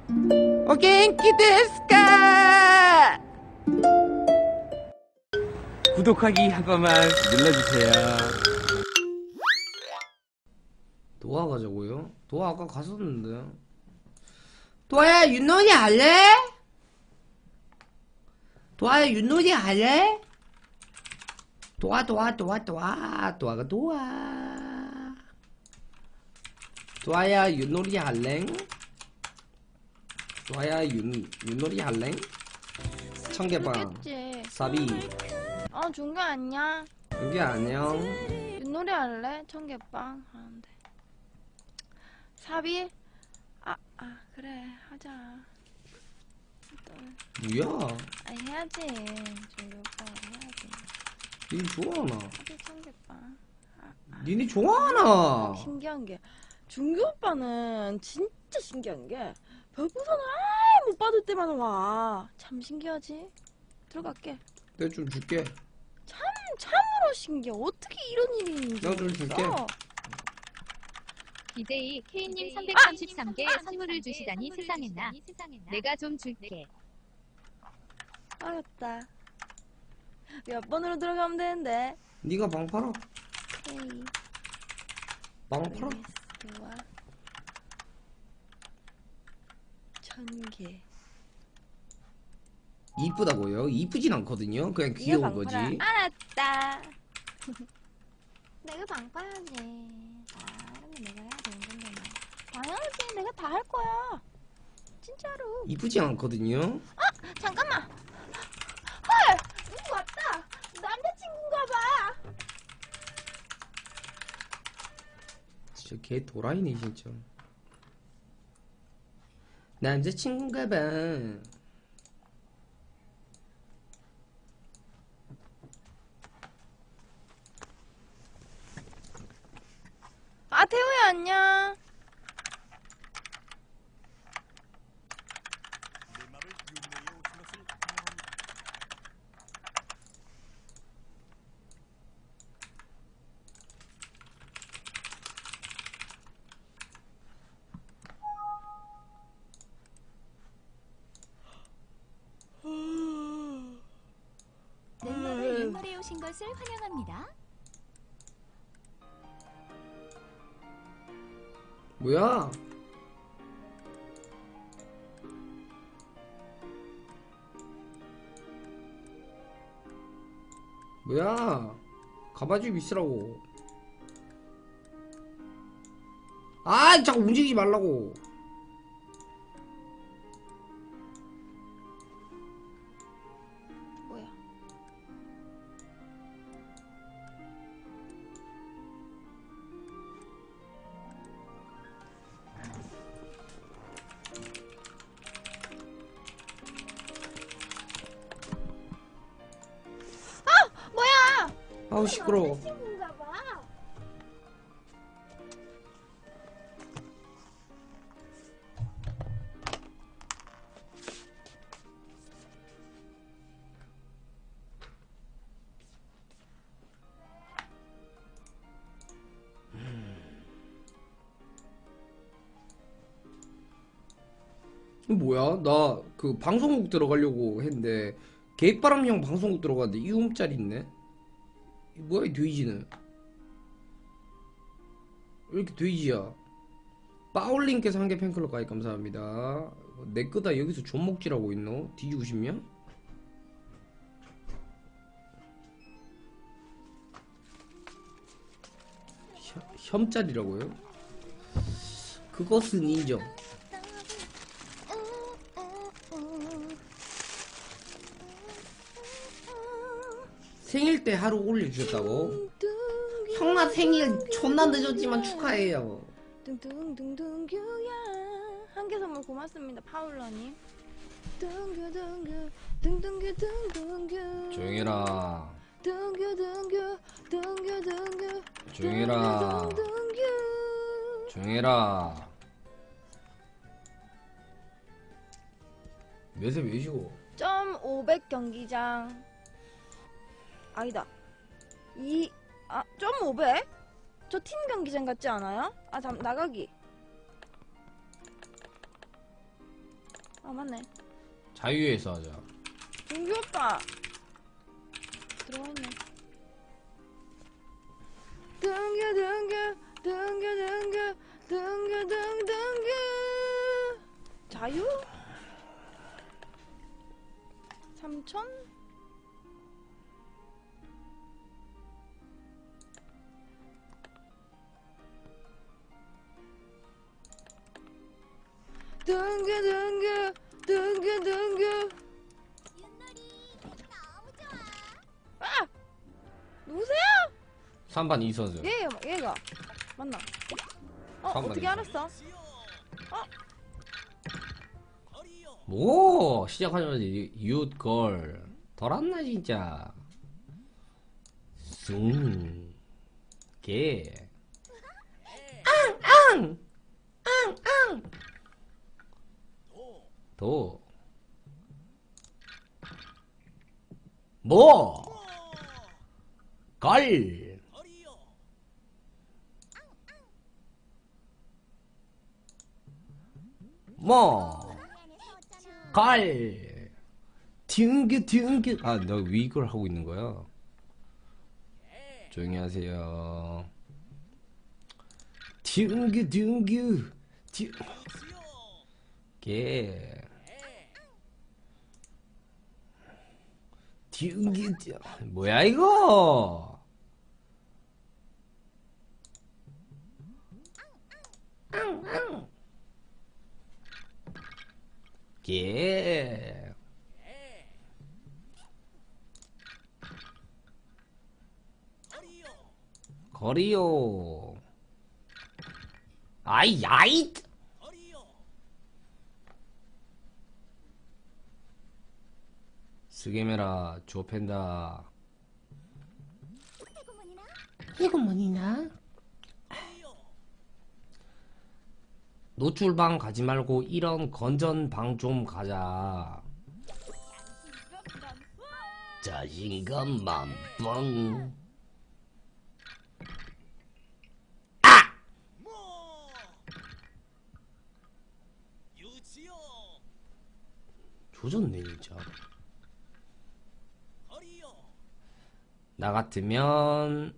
お元気ですか? 구독하기 한 번만 눌러주세요. 도화 가자고요? 도화 아까 갔었는데. 도화야 윷놀이 할래? 도화야 윷놀이 할래? 도화가 도화야 윷놀이 할래? 도화야 윷놀이 할래? 청개빵 그겠지. 사비 종규 안녕. 여기 안녕. 윷놀이 할래? 청개빵 하는데. 사비? 그래 하자. 뭐야? 해야지. 종규 오빠가 해야지. 니네 좋아하나? 사비 청개빵. 니네 좋아하나? 신기한 게 종규 오빠는 진짜 신기한 게 별풍선을 아예 못 받을 때만 와. 참 신기하지? 들어갈게. 내가 좀 줄게. 참으로 신기해. 어떻게 이런 일이 있는지. 내가 좀 줄게. 이데이 K님 333개 선물을 주시다니 세상에나. 내가 좀 줄게. 알았다. 몇 번으로 들어가면 되는데. 니가 방 팔아. K 방 팔아. S와 1000개. 이쁘다고요? 이쁘진 않거든요. 그냥 귀여운 거지. 알았다. 내가 방 봐야지. 이러면 내가 해야 되는 건데. 당연하지. 내가 다 할 거야. 진짜로. 이쁘지 않거든요. 잠깐만. 헐! 누구 왔다. 남자친구인가 봐. 진짜 개 도라이네 진짜. 남자친구인가 봐. 태호야 안녕. 넷마블 윷놀이에 오신 것을 환영합니다. 뭐야? 뭐야? 가만히 좀 있으라고. 자꾸 움직이지 말라고. 뭐야? 뭐야? 아우 시끄러워. 친구인가 봐. 뭐야? 나 그 방송국 들어가려고 했는데 개바람형 방송국 들어갔는데 이 움짤 있네? 뭐야 이 돼지는? 왜 이렇게 돼지야? 빠울님께서 한 개 팬클럽 가입 감사합니다. 내 거다 여기서 존목질하고 있노? 뒤지고 싶냐? 혐짤이라고요? 그것은 인정. 생일 때 하루 올려주셨다고? 형아 생일 존나 늦었지만 축하해요. 둥둥둥둥규야. 한 개 선물 고맙습니다. 파울러님. 둥규둥규 둥둥규 조용해라. 둥규둥규 둥규둥규 조용해라. 둥규. 조용해라. 몇에 몇이고? 500 경기장. 아니다. 500? 저 팀 경기장 같지 않아요? 나가기. 아 맞네. 자유에서 하자. 준규 오빠 들어와 있네. 등규 자유? 삼촌? 등규 아! 누구세요? 3반 이선수. 얘가 맞나? 잠깐만요. 어떻게 알았어? 뭐 시작하자마자 유걸 덜었나 진짜. 개. 도. 뭐. 걸. 뭐. 걸. 튕겨. 아, 너 위걸 하고 있는 거야? 조용히 하세요. 튕겨. 개. 튕겨. 뭐야 이거? 개. 거리요. 아이. 스게메라 조펜다. 이거 뭐니나? 노출방 가지 말고 이런 건전방 좀 가자. 자신감만 뻥. 조졌네 진짜. 나 같으면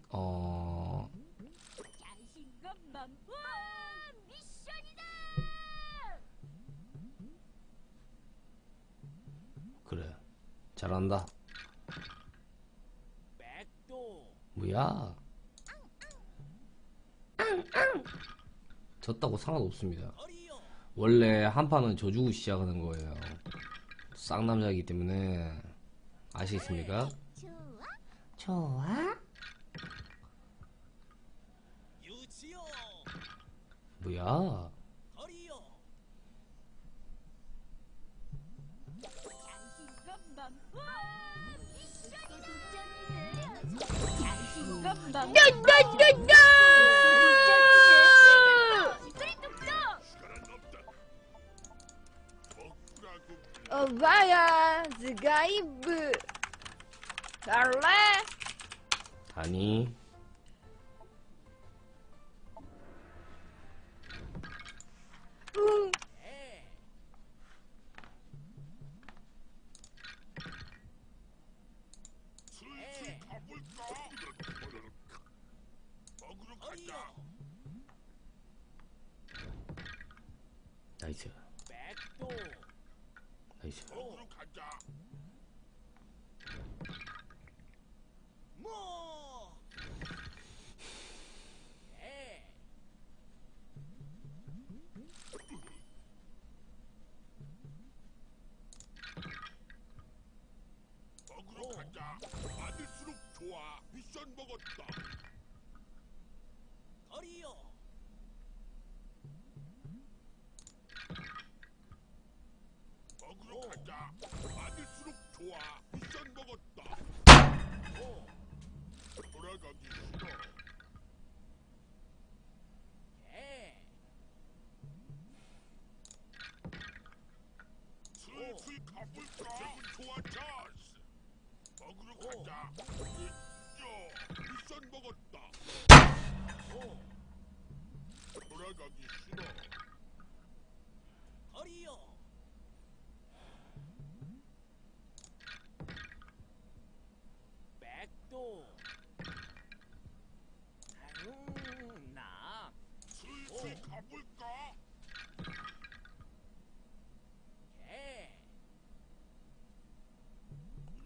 그래 잘한다. 뭐야? 졌다고 상관없습니다. 원래 한 판은 져주고 시작하는 거예요. 쌍남자이기 때문에. 아시겠습니까? 좋아? 뭐야? 어바야 스가이브 갈래? 아니 응. 나이스 나이스. 많을수록 좋아. 미션 먹었다. 먹으러 가자. 많을수록 좋아. 미션 먹었다. 돌아가기 싫어. 슬슬 가볼까? 기분 좋아, 자스. 먹으러 가자. 미션 먹었다. 돌아가기 싫어.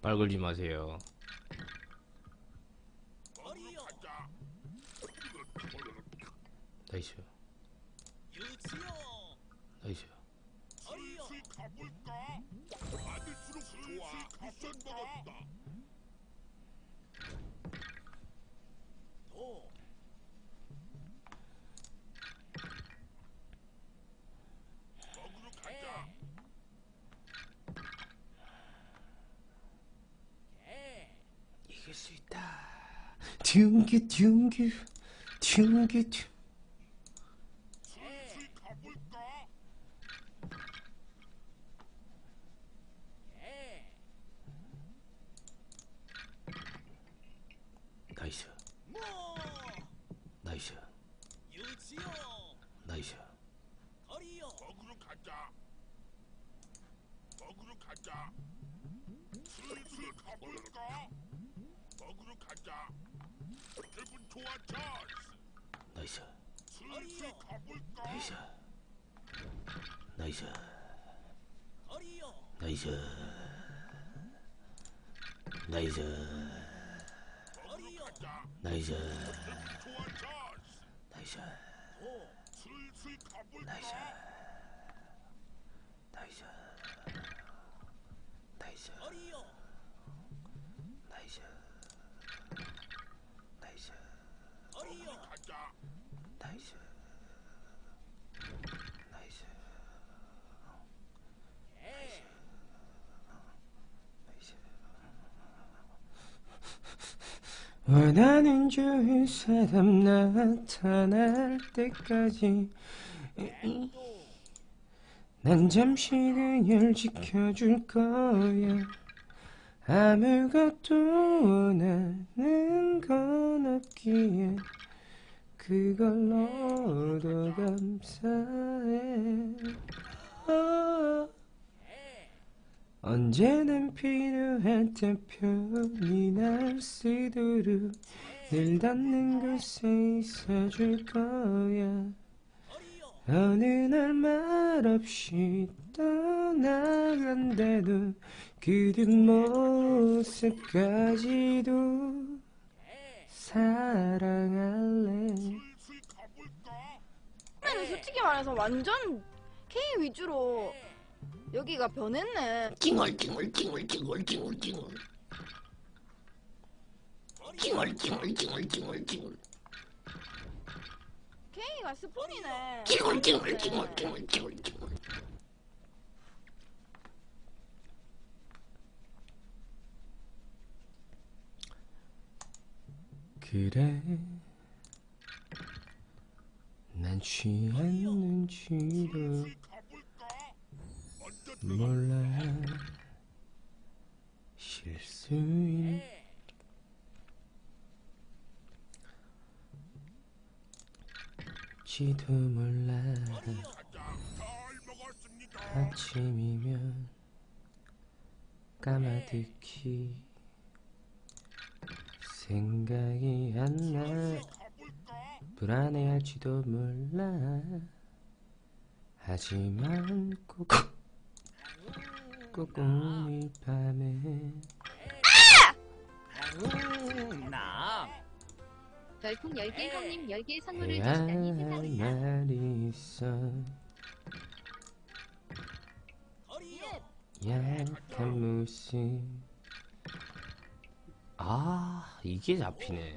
말 걸지 마세요. 먹으러 가자. 나이스. 나이스. 슬슬 가볼까? 많을수록 좋아. 비싼 먹었다. 먹으러 가자. 이길 수 있다. 둥규 둥규 둥규 둥. 슬슬 가볼까? 나이스. 나이스. 나이스. 먹으러 가자. 먹으러 가자. 슬슬 가볼까? 먹으러 가자. 기분 좋아, 찬스. 나이스. 슬슬 가볼까? 나이스. 나이스. 나이스. 나이스. 먹으러 가자. 나이스. 기분 좋아, 찬스. 나이스. 슬슬 가볼까? 나이스. 나이스. 나이스. 나이스. 나이스. 먹으러 가자. 나이스. 나이스. 나이스. 원하는 좋은 사람 나타날 때까지 난 잠시 그녀를 지켜줄 거야. 아무것도 원하는 건 없기에 그걸로도 감사해. 언제든 필요할 때 편히 날 쓰도록 늘 닿는 곳에 있어줄 거야. 어느 날 말없이 떠나간데도 그 뒷모습까지도 사랑할래. 슬슬 가볼까? 처음에는 솔직히 말해서 완전 K 위주로 여기가 변했네. 찡얼찡얼찡얼찡얼찡얼찡얼 찡얼찡얼찡얼찡얼찡얼 K가 스폰이네. 찡얼찡얼찡얼찡얼찡얼 그래 난 취했는지도 슬슬 가볼까? 먼저 몰라 실수일지도 몰라 가자. 잘 먹었습니다. 아침이면 까마득히 생각이 안 나. 가볼까? 불안해할지도 몰라. 하지만 꼭 꿈일 밤에 별풍 10개 형님 10개 선물을 해야 주시다니 할 세상에나. 말이 있어. 약한 모습. 아 이게 잡히네.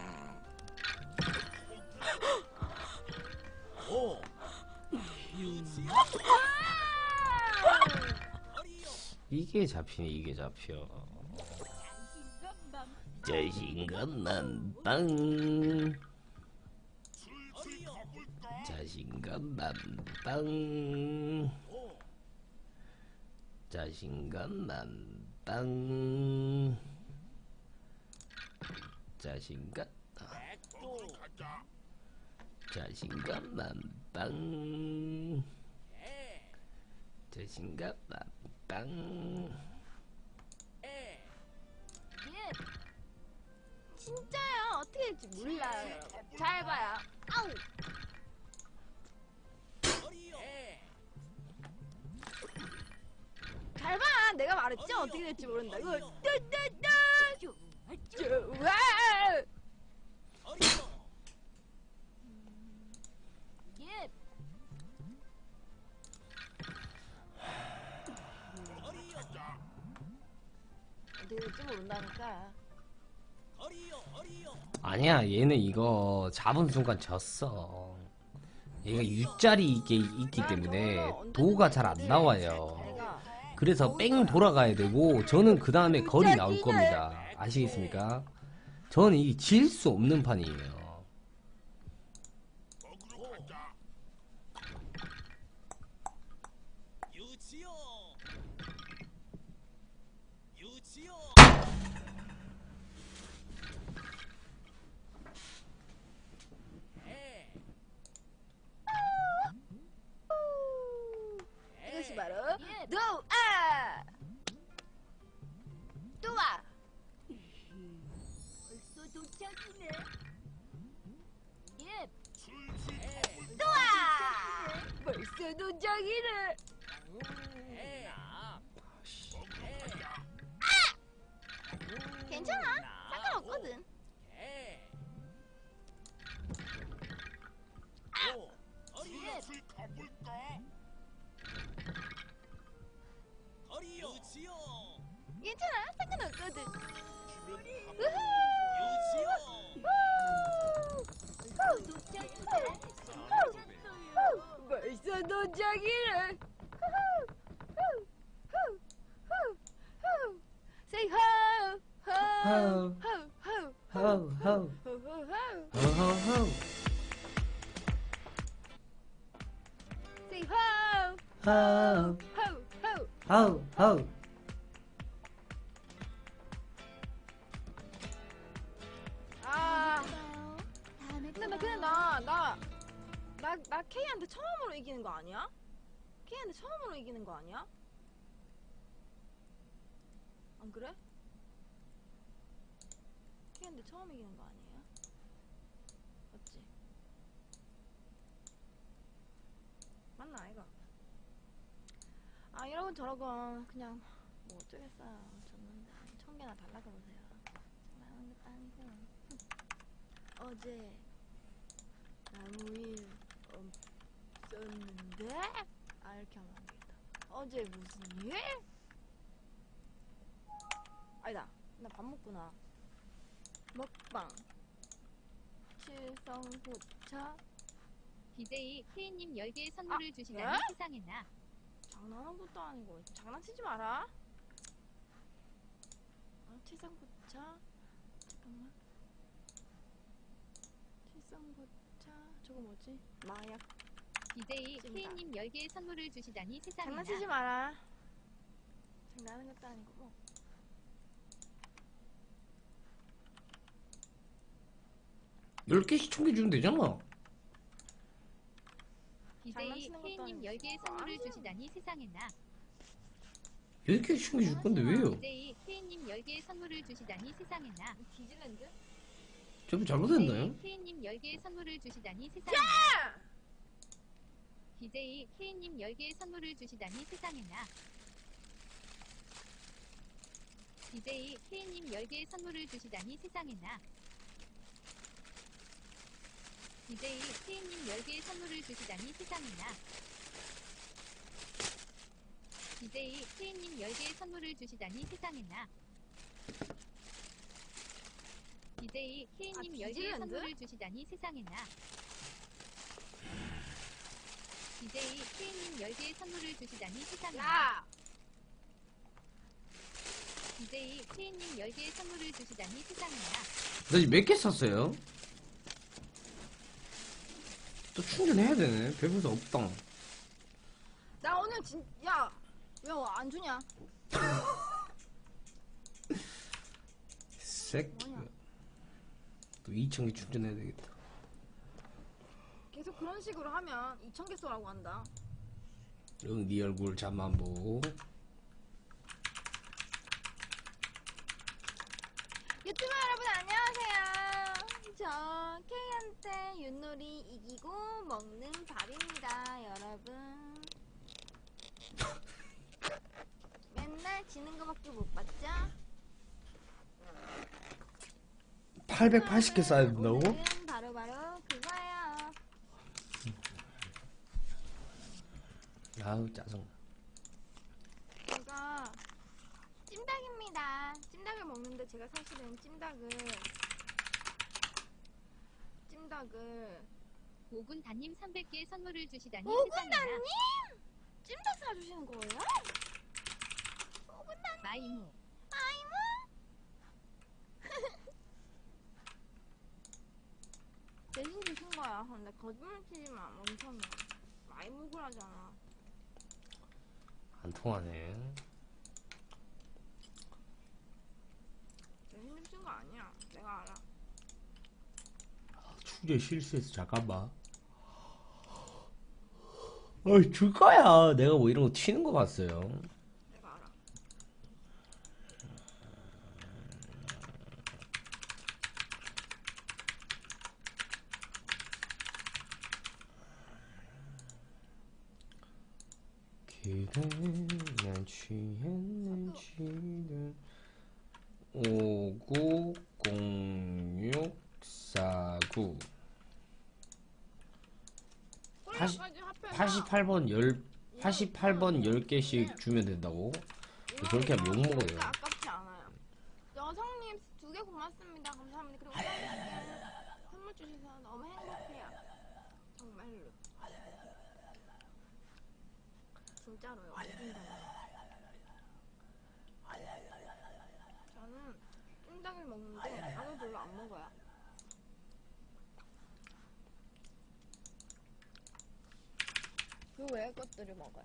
이게 잡히네. 이게 잡혀. 자신감 만땅. 슬슬 가볼까? 자신감 만땅. 자신감 만땅. 자신감 먹으러 가자. 자신감 만땅. 자신감 만땅. 진짜요? 어떻게 될지 몰라요. 잘 봐요. 아우. 잘 봐. 내가 말했지 어떻게 될지 모른다고. 좋아. 예. 어디쯤 모른다니까. 아니야, 얘는 이거 잡은 순간 졌어. 얘가 U자리 있기 때문에 도가 잘 안 나와요. 내가 그래서 뺑 돌아가야 되고, 저는 그 다음에 거리 나올 겁니다. 아시겠습니까? 저는 이게 질 수 없는 판이에요. 먹으러 가자. 이것이 바로 노아. 또와. 벌써 도착이네. 예. 또와. 벌써 도착이네. 괜찮아. 상관없거든. 슬슬 가볼까? 괜찮아. 상관없거든. 벌써 도착이래. Say ho, ho, ho, ho, 호호 ho, ho, ho. 호호호 Say ho, 호 ho, ho. 호호. 아, 근데 나 K한테 처음으로 이기는 거 아니야? K한테 처음으로 이기는 거 아니야? 안 그래? K한테 처음 이기는 거 아니에요? 맞지? 맞나 이거? 아 이러건 저러건 그냥 뭐 어쩌겠어요. 졌는데 1000개나 달라고 보세요. 장난하는 것도 아니고. 어제 아무 일 없었는데? 아 이렇게 하면 안 되겠다. 어제 무슨 일? 아니다. 나 밥 먹구나. 먹방. 칠성포차. BJ K님 10개 선물을 주시다니 에? 세상에나. 장난하는 것도 아니고 장난치지 마라. 칠성포차. 잠깐만. 칠성포차. 저거 뭐지? 마약. BJ 찐다. K님 10개 선물을 주시다니 장난치지 세상에나. 마라. 장난하는 것도 아니고 뭐. 10개씩 총기 주면 되잖아. BJ 장난치는 것도 K님 아니고. 10개 선물을 아니야. 주시다니 세상에나. 10개씩 총기 줄 건데 왜요? BJ K님 10개 선물을 주시다니 세상에나. 디즈랜드? 저분 잘못했나요? BJ K님 10개 선물을 주시다니 세상에나. BJ K님 10개 선물을 주시다니 세상에나. BJ K님 10개 선물을 주시다니 세상에나. BJ K님 10개 선물을 주시다니 세상에나. BJ K님 10개 선물을 주시다니 세상에나. BJ K님 10개 디즈랜드? 선물을 주시다니 세상에나. BJ K님 10개 선물을 주시다니 세상에나. 야! BJ K님 10개 선물을 주시다니 세상에나. 나 지금 몇 개 샀어요? 또 충전해야 되네. 배부서 없다. 나 오늘 야! 왜 안 주냐? 새끼. 뭐냐? 또 2000개 충전해야 되겠다. 계속 그런 식으로 하면 2000개 쏘라고 한다. 응, 네 얼굴 잠만 보고. 유튜버 여러분 안녕하세요. 저 K한테 윷놀이 이기고 먹는 밥입니다, 여러분. 맨날 지는 거밖에 못 봤죠? 880개 쌓아야 된다고? 오늘은 바로바로 그거예요. 아우 짜증. 제가 찜닭입니다. 찜닭을 먹는데 제가 사실은 찜닭을 오군 단님 300개 선물을 주시다니 오군 세상에나. 단님 찜닭 사주시는 거예요? 마이무. 대신 주신 거야. 근데 거짓말 치지 마. 멈춰놔. 많이 먹으라잖아. 안 통하네. 대신 주신 거 아니야. 내가 알아. 추제 실수해서 잠깐만. 어이 줄 거야. 내가 뭐 이런 거 튀는 거 봤어요. 내가 알아. 그대가 취했는지는 590649 88번 10개씩 주면 된다고? 그렇게 하면 욕먹어요. 진짜 아깝지 않아요. 여성님 2개 고맙습니다. 감사합니다. 그리고 사장님께 선물 주셔서 너무 행복해요. 정말로. 진짜로요. 저는 찜닭을 먹는데 밥을 별로 안 먹어요. 그 외의 것들을 먹어요.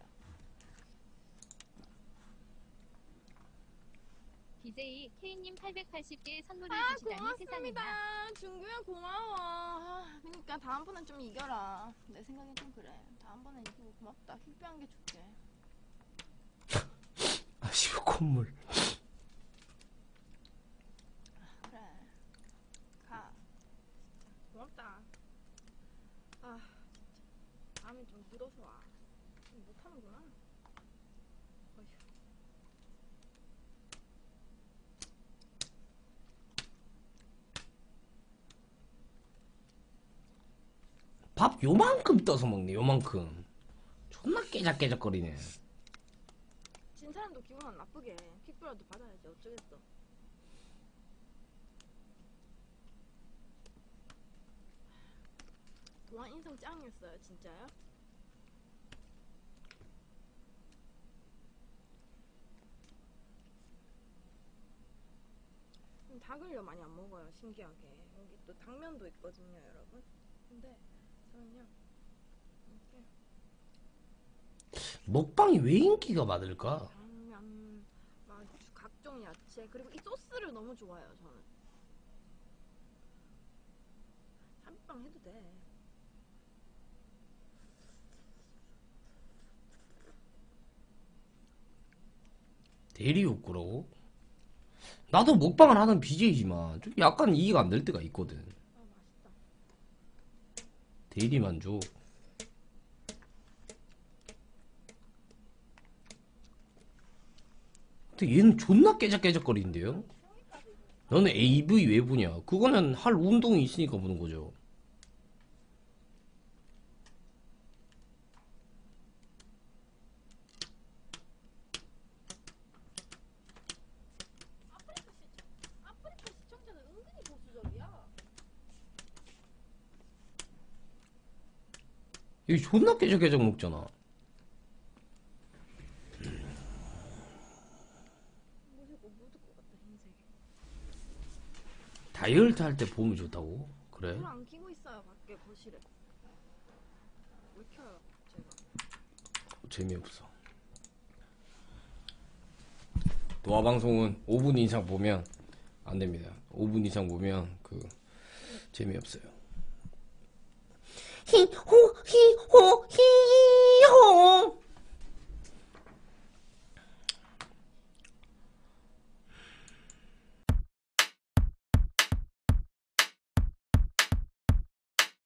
BJ K님 880개 선물을 주시다니 세상에나. 고맙습니다. 중규야 고마워. 그러니까 다음번엔 좀 이겨라. 내 생각엔 좀 그래. 다음번엔 이기고 고맙다. 킥배한 게 줄게. 아쉬워 콧물. 그래. 가. 고맙다. 아, 진짜. 다음에 좀 묻어서 와. 못하는구나. 어휴. 밥 요만큼 떠서 먹네. 요만큼. 존나 깨작깨작거리네. 진 사람도 기분 안 나쁘게 해. 킥배라도 받아야지. 어쩌겠어. 도안 인성 짱이었어요. 진짜요? 닭을요 많이 안 먹어요. 신기하게. 여기 또 당면도 있거든요, 여러분. 근데 저는요 이렇게 먹방이 왜 인기가 많을까? 당면, 막 각종 야채 그리고 이 소스를 너무 좋아해요. 저는 삽입방 해도 돼. 대리 욕구라고? 나도 먹방을 하는 BJ지만 좀 약간 이해가 안 될 때가 있거든. 아 맛있다. 대리 만족. 근데 얘는 존나 깨작깨작거리는데요? 너는 AV 왜 보냐? 그거는 할 운동이 있으니까 보는 거죠. 아프리카 시청자는 은근히 보수적이야. 여기 존나 깨작깨작 먹잖아. 묻을 것 같다 흰색. 다이어트 할 때 보면 좋다고? 그래? 불 안 켜고 있어요 밖에 거실에. 왜 켜요 제가? 재미없어. 노아 방송은 5분 이상 보면 안 됩니다. 5분 이상 보면 재미없어요. 히호 히호 히호